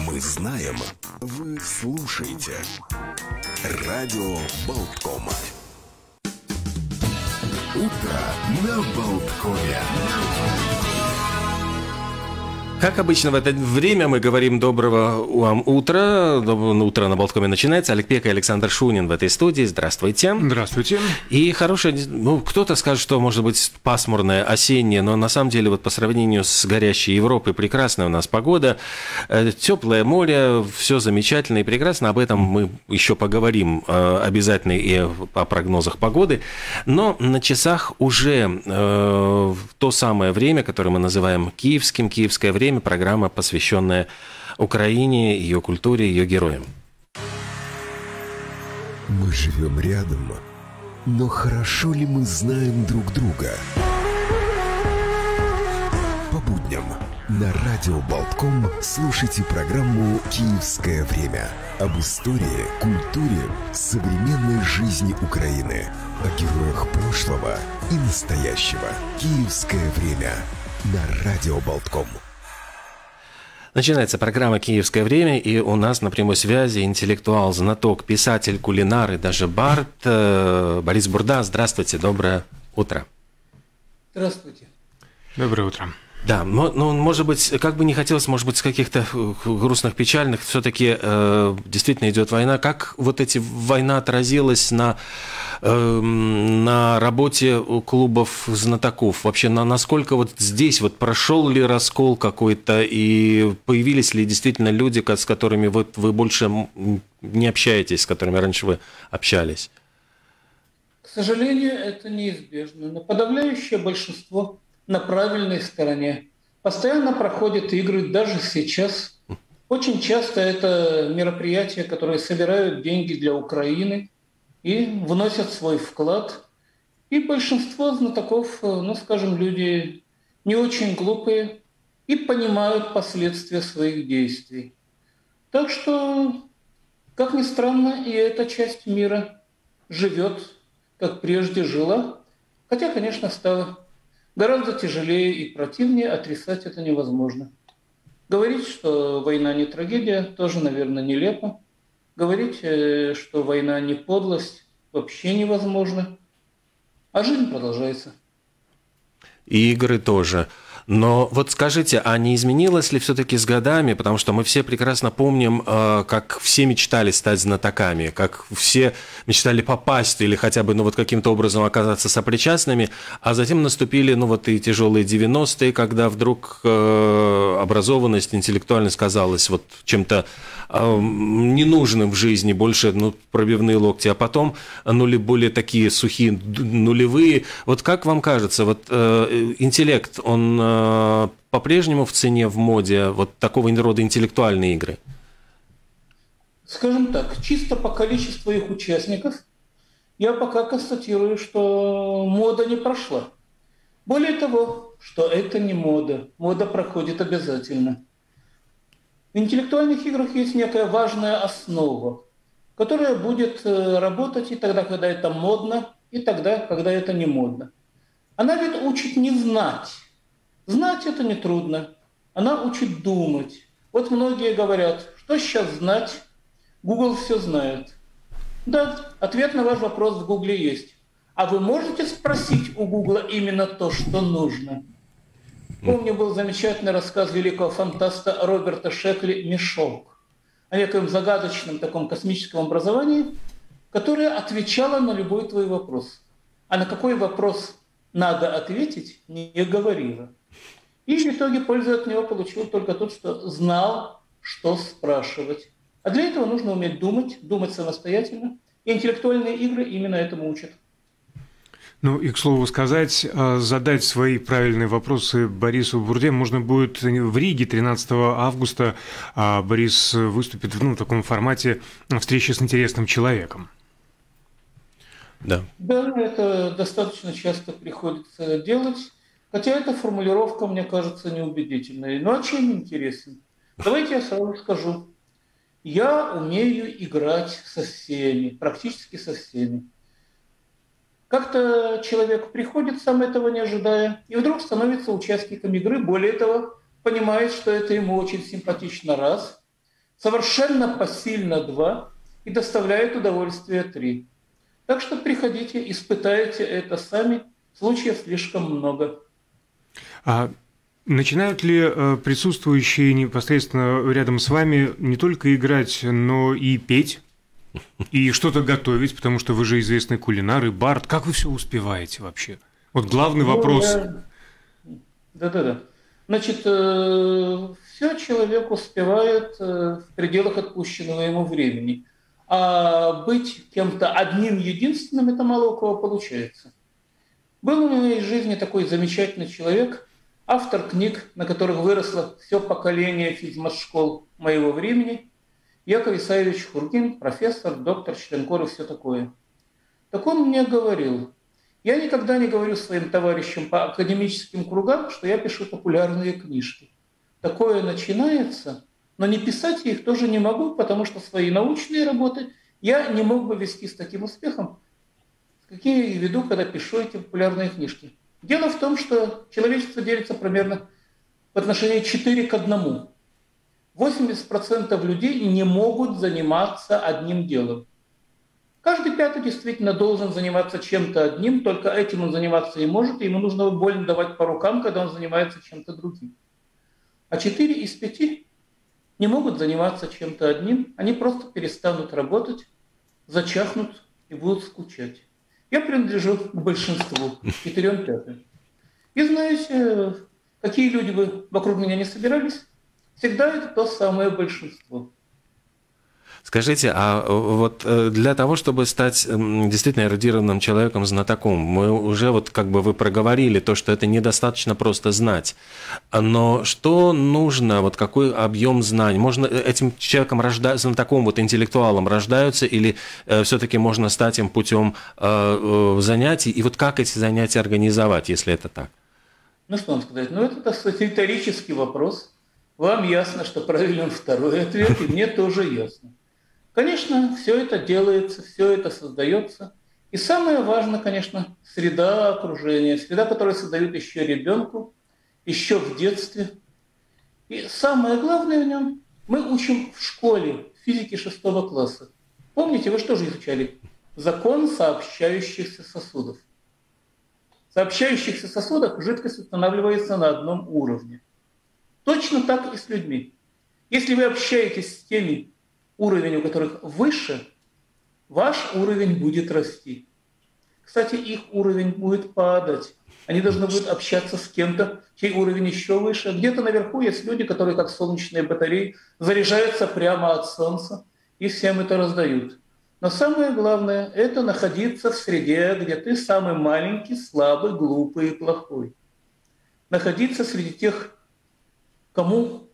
Мы знаем, вы слушаете. Радио Болтком. Утро на Болткове. Как обычно в это время мы говорим доброго вам утра. Утро на Болткоме начинается. Олег Пека и Александр Шунин в этой студии. Здравствуйте. Здравствуйте. И хорошее, кто-то скажет, что может быть пасмурное, осеннее, но на самом деле вот по сравнению с горящей Европой прекрасная у нас погода. Теплое море, все замечательно и прекрасно. Об этом мы еще поговорим обязательно и о прогнозах погоды. Но на часах уже то самое время, которое мы называем киевское время, программа, посвященная Украине, ее культуре, ее героям. Мы живем рядом, но хорошо ли мы знаем друг друга? По будням на радио Болтком слушайте программу «Киевское время» об истории, культуре, современной жизни Украины, о героях прошлого и настоящего. «Киевское время» на радио Болтком. Начинается программа «Киевское время», и у нас на прямой связи интеллектуал, знаток, писатель, кулинар и даже бард Борис Бурда. Здравствуйте, доброе утро. Здравствуйте. Доброе утро. Да, ну, может быть, как бы не хотелось, может быть, с каких-то грустных, печальных, все-таки действительно идет война. Как вот война отразилась на работе клубов знатоков? Вообще, насколько вот здесь вот прошел ли раскол какой-то, и появились ли действительно люди, с которыми вы больше не общаетесь, с которыми раньше вы общались? К сожалению, это неизбежно, но подавляющее большинство на правильной стороне. Постоянно проходят игры, даже сейчас. Очень часто это мероприятия, которые собирают деньги для Украины и вносят свой вклад. И большинство знатоков, скажем, люди не очень глупые и понимают последствия своих действий. Так что, как ни странно, и эта часть мира живет, как прежде жила, хотя, конечно, стало гораздо тяжелее и противнее, отрицать это невозможно. Говорить, что война не трагедия, тоже, наверное, нелепо. Говорить, что война не подлость, вообще невозможно. А жизнь продолжается. И игры тоже. Но вот скажите, а не изменилось ли все-таки с годами? Потому что мы все прекрасно помним, как все мечтали стать знатоками, как все мечтали попасть или хотя бы каким-то образом оказаться сопричастными, а затем наступили и тяжелые 90-е, когда вдруг образованность, интеллектуальность казалась чем-то ненужным в жизни, больше пробивные локти, а потом более такие сухие нулевые. Вот как вам кажется, интеллект, он по-прежнему в цене, в моде, такого рода интеллектуальные игры? Скажем так, чисто по количеству их участников я пока констатирую, что мода не прошла. Более того, что это не мода. Мода проходит обязательно. В интеллектуальных играх есть некая важная основа, которая будет работать и тогда, когда это модно, и тогда, когда это не модно. Она ведь учит не знать. Знать это нетрудно. Она учит думать. Вот многие говорят, что сейчас знать? Google все знает. Да, ответ на ваш вопрос в Google есть. А вы можете спросить у Google именно то, что нужно? Помню, был замечательный рассказ великого фантаста Роберта Шекли «Мешок» о неком загадочном таком космическом образовании, которое отвечало на любой твой вопрос. А на какой вопрос надо ответить, не говорила. И в итоге пользу от него получил только тот, что знал, что спрашивать. А для этого нужно уметь думать самостоятельно. И интеллектуальные игры именно этому учат. И, к слову сказать, задать свои правильные вопросы Борису Бурде можно будет в Риге 13 августа. Борис выступит в таком формате встречи с интересным человеком. Да. Да, это достаточно часто приходится делать. Хотя эта формулировка, мне кажется, неубедительной. А чем интересен? Давайте я сразу скажу. Я умею играть со всеми, практически со всеми. Как-то человек приходит, сам этого не ожидая, и вдруг становится участником игры. Более того, понимает, что это ему очень симпатично, раз. совершенно посильно 2 и доставляет удовольствие 3. Так что приходите, испытайте это сами, случаев слишком много. А начинают ли присутствующие непосредственно рядом с вами не только играть, но и петь, и что-то готовить, потому что вы же известный кулинар и бард. Как вы все успеваете вообще? Вот главный вопрос. Да. Значит, все человек успевает в пределах отпущенного ему времени. А быть кем-то одним единственным, это мало у кого получается. Был в моей жизни такой замечательный человек, автор книг, на которых выросло все поколение физмат-школ моего времени, Яков Исаевич Хургин, профессор, доктор, член-кор и все такое. Так он мне говорил: я никогда не говорю своим товарищам по академическим кругам, что я пишу популярные книжки. Такое начинается, но не писать я их тоже не могу, потому что свои научные работы я не мог бы вести с таким успехом, какие я веду, когда пишу эти популярные книжки. Дело в том, что человечество делится примерно в отношении 4 к 1. 80% людей не могут заниматься одним делом. Каждый пятый действительно должен заниматься чем-то одним, только этим он заниматься и может, и ему нужно больно давать по рукам, когда он занимается чем-то другим. А 4 из 5 не могут заниматься чем-то одним, они просто перестанут работать, зачахнут и будут скучать. Я принадлежу к большинству, 4 пятым. И знаете, какие люди бы вокруг меня не собирались, всегда это то самое большинство. Скажите, а вот для того, чтобы стать действительно эрудированным человеком, знатоком, мы уже вот как бы вы проговорили то, что это недостаточно просто знать. Но что нужно, вот какой объем знаний? Можно этим человеком знатоком, вот интеллектуалом рождаются, или все-таки можно стать им путем занятий? И вот как эти занятия организовать, если это так? Ну что вам сказать? Ну это, так сказать, риторический вопрос. Вам ясно, что правильный второй ответ, и мне тоже ясно. Конечно, все это делается, все это создается. И самое важное, конечно, среда окружения, среда, которую создают еще ребенку, еще в детстве. И самое главное в нем, мы учим в школе физики 6 класса. Помните, вы что же изучали? Закон сообщающихся сосудов. В сообщающихся сосудах жидкость устанавливается на одном уровне. Точно так и с людьми. Если вы общаетесь с теми, уровень у которых выше, ваш уровень будет расти. Кстати, их уровень будет падать. Они должны будут общаться с кем-то, чей уровень еще выше. Где-то наверху есть люди, которые, как солнечные батареи, заряжаются прямо от солнца и всем это раздают. Но самое главное – это находиться в среде, где ты самый маленький, слабый, глупый и плохой. Находиться среди тех, кому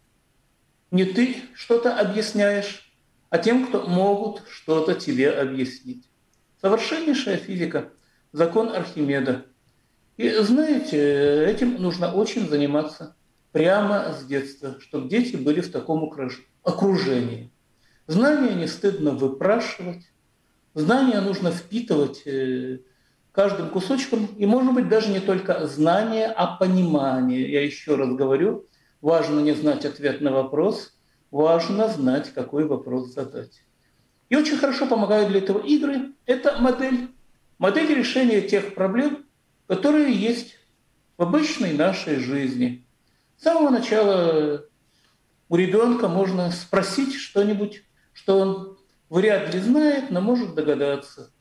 не ты что-то объясняешь, а тем, кто могут что-то тебе объяснить. Совершеннейшая физика, закон Архимеда. И знаете, этим нужно очень заниматься прямо с детства, чтобы дети были в таком окружении. Знания не стыдно выпрашивать, знания нужно впитывать каждым кусочком, и, может быть, даже не только знание, а понимание. Я еще раз говорю, важно не знать ответ на вопрос, важно знать, какой вопрос задать. И очень хорошо помогают для этого игры. Это модель решения тех проблем, которые есть в обычной нашей жизни. С самого начала у ребенка можно спросить что-нибудь, что он вряд ли знает, но может догадаться.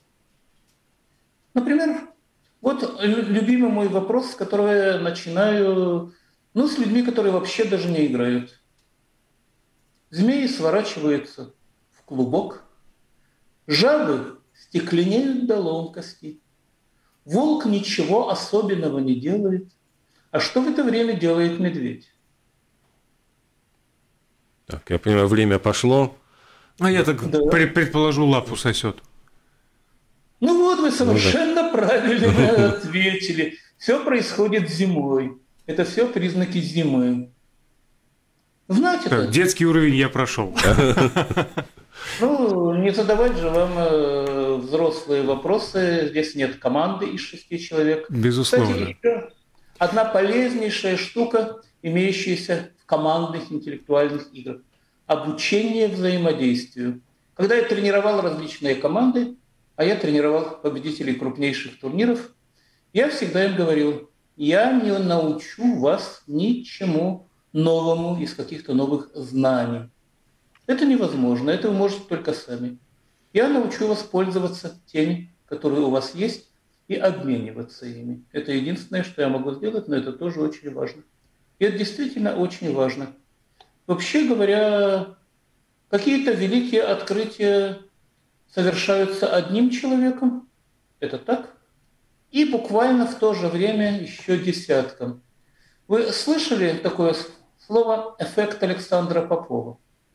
Например, вот любимый мой вопрос, с которого я начинаю, с людьми, которые вообще даже не играют. Змеи сворачиваются в клубок, жабы стекленеют до ломкости, волк ничего особенного не делает. А что в это время делает медведь? Так, я понимаю, время пошло. А я так предположу, лапу сосет. Ну вот, вы совершенно правильно ответили. Все происходит зимой. Это все признаки зимы. Знать это? Детский уровень я прошел. Не задавать же вам взрослые вопросы. Здесь нет команды из 6 человек. Безусловно. Кстати, еще одна полезнейшая штука, имеющаяся в командных интеллектуальных играх. обучение взаимодействию. Когда я тренировал различные команды, а я тренировал победителей крупнейших турниров, я всегда им говорил: я не научу вас ничему новому из каких-то новых знаний. Это невозможно, это вы можете только сами. Я научу вас пользоваться теми, которые у вас есть, и обмениваться ими. Это единственное, что я могу сделать, но это тоже очень важно. И это действительно очень важно. Вообще говоря, какие-то великие открытия совершаются одним человеком, это так, и буквально в то же время еще десяткам. Вы слышали такое слово «эффект Александра Попова»?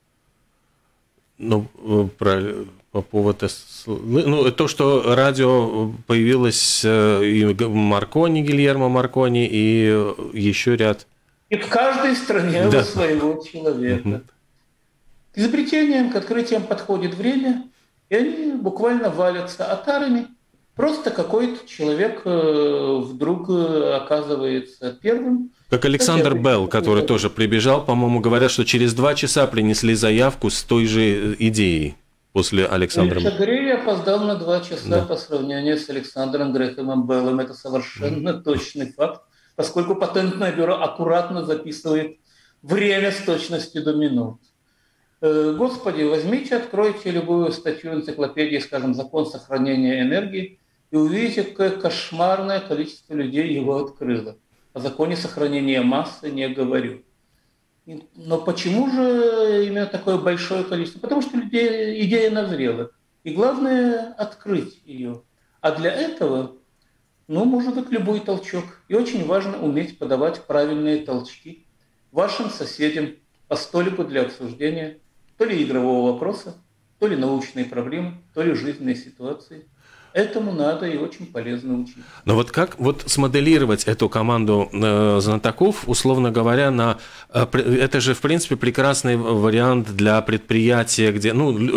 Ну, про Попова-то... Ну, то, что радио появилось и Маркони, Гильермо Маркони, и еще ряд... И в каждой стране у своего человека. К изобретениям, к открытиям подходит время, и они буквально валятся отарами. Просто какой-то человек вдруг оказывается первым. Как Александр Белл, который тоже прибежал, по-моему, говорят, что через 2 часа принесли заявку с той же идеей после Александра. Грей опоздал на 2 часа по сравнению с Александром Грэхэмом Беллом. Это совершенно точный факт, поскольку патентное бюро аккуратно записывает время с точностью до минут. Господи, возьмите, откройте любую статью энциклопедии, скажем, «Закон сохранения энергии», и увидите, какое кошмарное количество людей его открыло. О законе сохранения массы не говорю. Но почему же именно такое большое количество? Потому что идея назрела. И главное – открыть ее. А для этого, может быть, любой толчок. И очень важно уметь подавать правильные толчки вашим соседям по столику для обсуждения то ли игрового вопроса, то ли научной проблемы, то ли жизненной ситуации. Этому надо и очень полезно учить. Но вот как смоделировать эту команду знатоков, условно говоря, это же, в принципе, прекрасный вариант для предприятия, где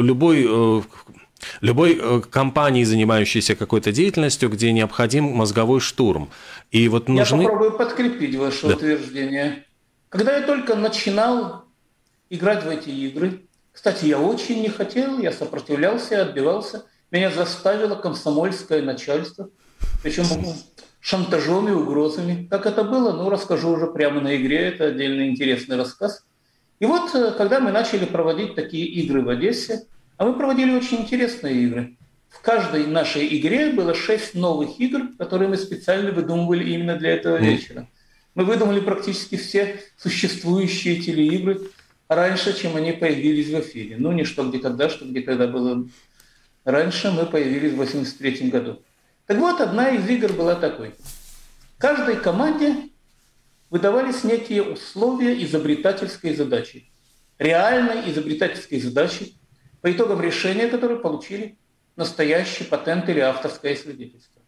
любой компании, занимающейся какой-то деятельностью, где необходим мозговой штурм. И вот нужны... Я попробую подкрепить ваше утверждение. Когда я только начинал играть в эти игры, кстати, я очень не хотел, я сопротивлялся, отбивался. Меня заставило комсомольское начальство, причем шантажом и угрозами. Как это было, расскажу уже прямо на игре, это отдельно интересный рассказ. И вот, когда мы начали проводить такие игры в Одессе, а мы проводили очень интересные игры. В каждой нашей игре было 6 новых игр, которые мы специально выдумывали именно для этого вечера. Мы выдумали практически все существующие телеигры раньше, чем они появились в эфире. Не что где когда было... Раньше мы появились в 1983 году. Так вот, одна из игр была такой. Каждой команде выдавались некие условия изобретательской задачи. Реальной изобретательской задачи, по итогам решения которой получили настоящий патент или авторское свидетельство.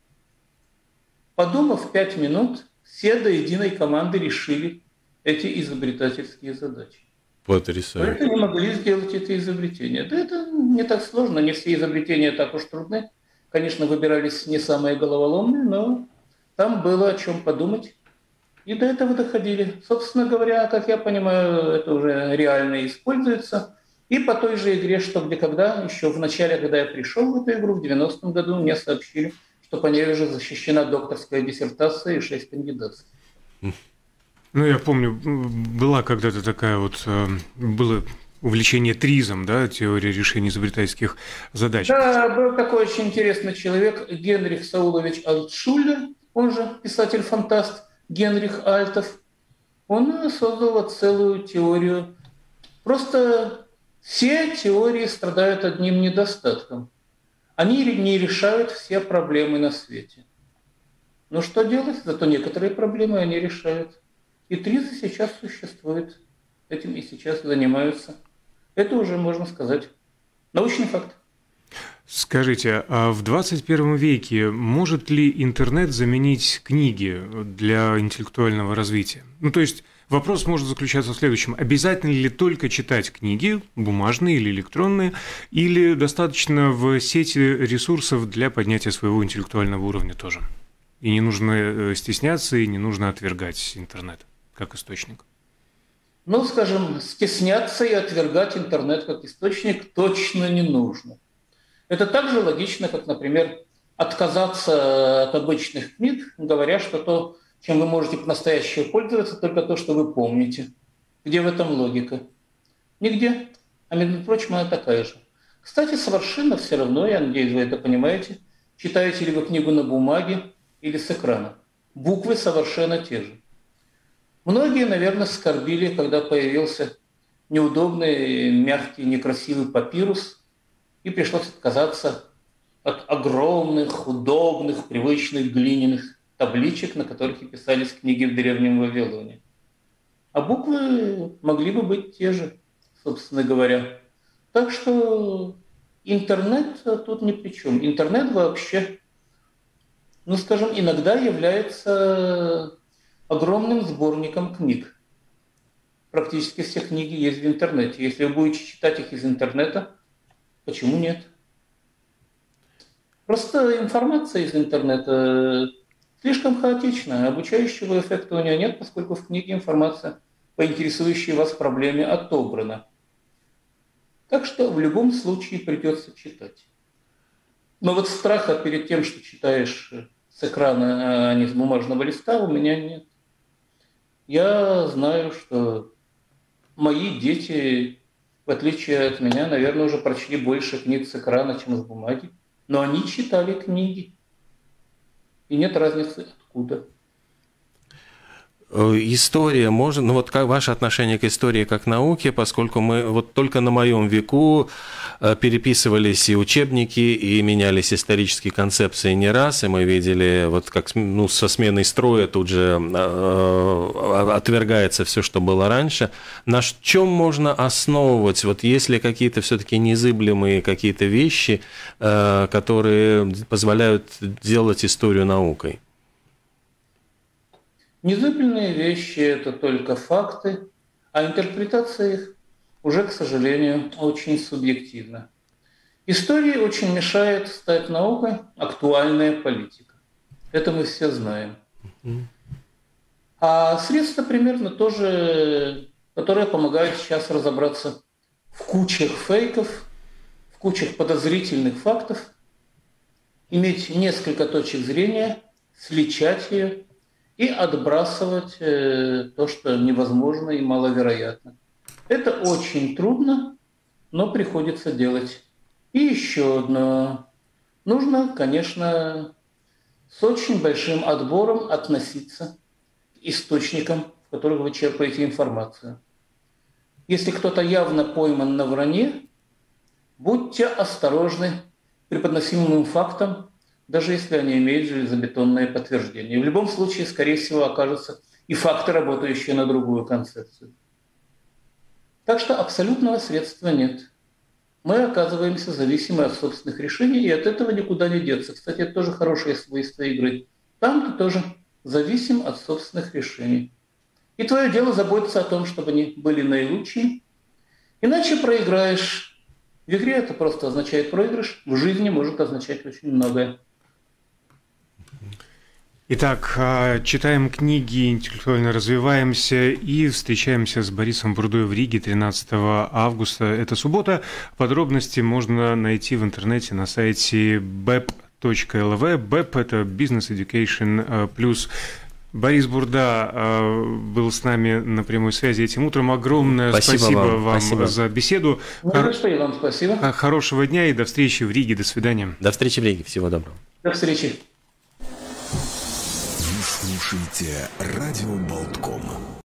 Подумав 5 минут, все до единой команды решили эти изобретательские задачи. Потрясающе. Только не могли сделать это изобретение. Да это не так сложно, не все изобретения так уж трудны. Конечно, выбирались не самые головоломные, но там было о чем подумать. И до этого доходили. Собственно говоря, как я понимаю, это уже реально используется. И по той же игре «Что, где, когда», еще в начале, когда я пришел в эту игру, в 90-м году, мне сообщили, что по ней уже защищена докторская диссертация и 6 кандидатов. Я помню, была когда-то такая было увлечение ТРИЗом, теория решения изобретательских задач. Да, был такой очень интересный человек, Генрих Саулович Альтшулер, он же писатель-фантаст Генрих Альтов. Он создал целую теорию. Просто все теории страдают одним недостатком. Они не решают все проблемы на свете. Но что делать? Зато некоторые проблемы они решают. И ТРИЗы сейчас существуют. Этим и сейчас занимаются. Это уже, можно сказать, научный факт. Скажите, а в 21 веке может ли интернет заменить книги для интеллектуального развития? То есть вопрос может заключаться в следующем. Обязательно ли только читать книги, бумажные или электронные, или достаточно в сети ресурсов для поднятия своего интеллектуального уровня тоже? И не нужно стесняться, и не нужно отвергать интернет как источник. Ну, скажем, стесняться и отвергать интернет как источник точно не нужно. Это так же логично, как, например, отказаться от обычных книг, говоря, что то, чем вы можете по-настоящему пользоваться, только то, что вы помните. Где в этом логика? Нигде. А между прочим, она такая же. Кстати, совершенно все равно, я надеюсь, вы это понимаете, читаете ли вы книгу на бумаге или с экрана. Буквы совершенно те же. Многие, наверное, скорбили, когда появился неудобный, мягкий, некрасивый папирус, и пришлось отказаться от огромных, удобных, привычных глиняных табличек, на которых и писались книги в Древнем Вавилоне. А буквы могли бы быть те же, собственно говоря. Так что интернет тут ни при чем. Интернет вообще, ну, скажем, иногда является огромным сборником книг. Практически все книги есть в интернете. Если вы будете читать их из интернета, почему нет? Просто информация из интернета слишком хаотичная. Обучающего эффекта у нее нет, поскольку в книге информация по интересующей вас проблеме отобрана. Так что в любом случае придется читать. Но вот страха перед тем, что читаешь с экрана, а не с бумажного листа, у меня нет. Я знаю, что мои дети, в отличие от меня, наверное, уже прочли больше книг с экрана, чем с бумаги. Но они читали книги. И нет разницы откуда. История можно, ну вот как ваше отношение к истории как к науке, поскольку мы вот только на моем веку переписывались и учебники, и менялись исторические концепции не раз, и мы видели, вот как со сменой строя тут же отвергается все, что было раньше. На чем можно основывать, вот есть ли какие-то все-таки незыблемые какие-то вещи, которые позволяют делать историю наукой? Незыблемые вещи – это только факты, а интерпретация их уже, к сожалению, очень субъективна. Истории очень мешает стать наукой актуальная политика. Это мы все знаем. А средства примерно тоже, которые помогают сейчас разобраться в кучах фейков, в кучах подозрительных фактов, иметь несколько точек зрения, сличать ее и отбрасывать то, что невозможно и маловероятно. Это очень трудно, но приходится делать. И еще одно. Нужно, конечно, с очень большим отбором относиться к источникам, в которых вы черпаете информацию. Если кто-то явно пойман на вранье, будьте осторожны при подносимым фактам, даже если они имеют железобетонное подтверждение. В любом случае, скорее всего, окажутся и факты, работающие на другую концепцию. Так что абсолютного средства нет. Мы оказываемся зависимы от собственных решений, и от этого никуда не деться. Кстати, это тоже хорошее свойство игры. Там ты тоже зависим от собственных решений. И твое дело заботиться о том, чтобы они были наилучшими. Иначе проиграешь. В игре это просто означает проигрыш, в жизни может означать очень многое. Итак, читаем книги, интеллектуально развиваемся и встречаемся с Борисом Бурдой в Риге 13 августа. Это суббота. Подробности можно найти в интернете на сайте bep.lv. BEP – это Business Education Plus. Борис Бурда был с нами на прямой связи этим утром. Огромное спасибо вам за беседу. Вам спасибо. Хорошего дня и до встречи в Риге. До свидания. До встречи в Риге. Всего доброго. До встречи. Вы слушаете радио Болтком.